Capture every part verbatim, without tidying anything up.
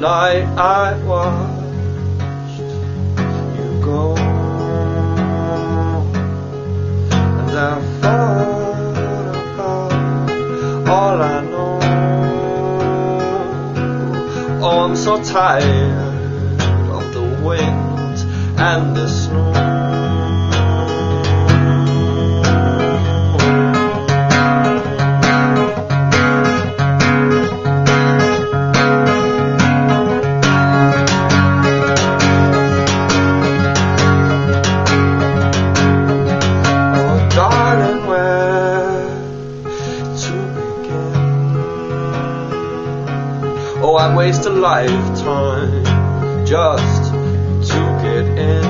night I watched you go, and I thought about all I know. Oh, I'm so tired of the wind and the snow. Oh, I'd waste a lifetime just to get in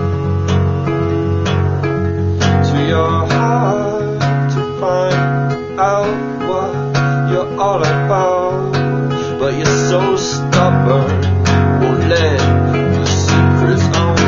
to your heart, to find out what you're all about. But you're so stubborn, won't let the secrets out.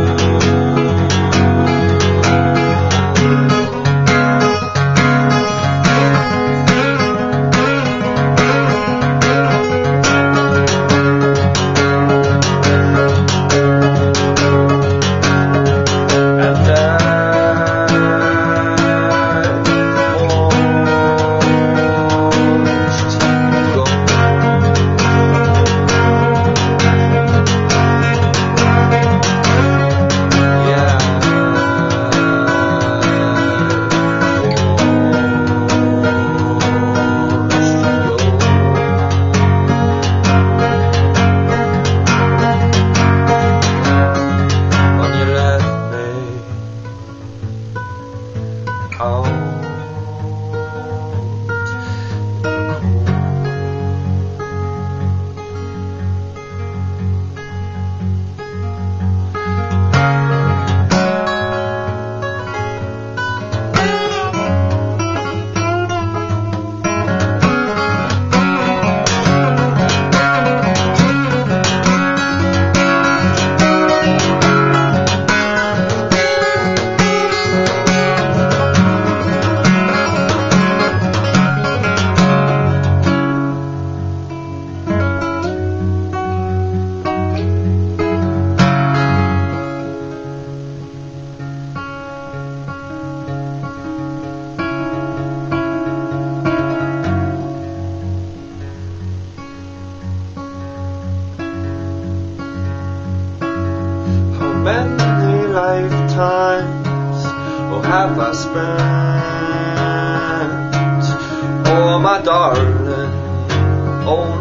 Many lifetimes, oh, have I spent, oh, my darling, oh,